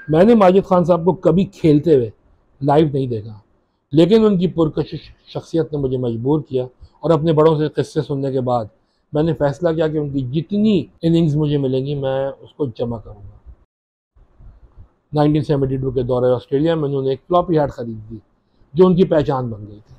मैंने माजिद खान साहब को कभी खेलते हुए लाइव नहीं देखा, लेकिन उनकी पुरकशिश शख्सियत ने मुझे मजबूर किया और अपने बड़ों से किस्से सुनने के बाद मैंने फैसला किया कि उनकी जितनी इनिंग्स मुझे मिलेंगी मैं उसको जमा करूँगा। 1972 के दौरे ऑस्ट्रेलिया में उन्होंने एक फ्लॉपी हैट खरीदी थी जो उनकी पहचान बन गई थी।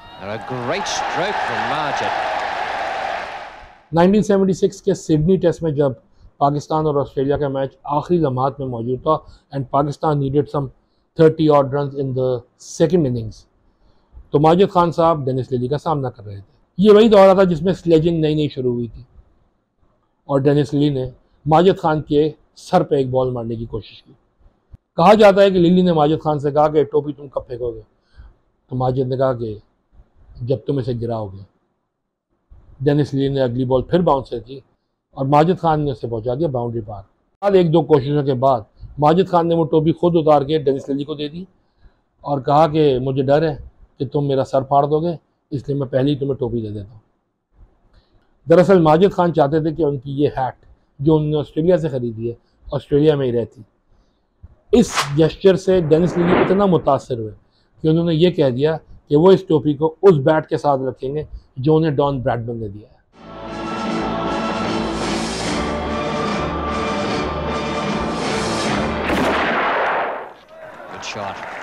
1976 के सिडनी टेस्ट में जब पाकिस्तान और ऑस्ट्रेलिया का मैच आखिरी लम्हात में मौजूद था and Pakistan needed some 30 odd run in the second innings, तो माजिद खान साहब डेनिस लिली का सामना कर रहे थे। ये वही दौरा था जिसमें स्लेजिंग नई नई शुरू हुई थी और डेनिस लिली ने माजिद खान के सर पे एक बॉल मारने की कोशिश की। कहा जाता है कि लिली ने माजिद खान से कहा कि टोपी तुम कब फेंकोगे, तो माजिद ने कहा कि जब तुम इसे गिराओगे। डेनिस लिली ने अगली बॉल फिर बाउंसर की और माजिद खान ने उसे पहुंचा दिया बाउंड्री पार। बाद एक दो कोशिशों के बाद माजिद खान ने वो टोपी खुद उतार के डेनिस लिली को दे दी और कहा कि मुझे डर है कि तुम मेरा सर फाड़ दोगे, इसलिए मैं पहले ही तुम्हें टोपी दे देता हूँ। दरअसल माजिद खान चाहते थे कि उनकी ये हैट जो उन्होंने ऑस्ट्रेलिया से ख़रीदी है ऑस्ट्रेलिया में ही रहती। इस जेस्चर से डेनिस लिली इतना मुतासर हुए कि उन्होंने ये कह दिया कि वो इस टोपी को उस बैट के साथ रखेंगे जो उन्हें डॉन ब्रैडमैन ने दिया है। Good shot.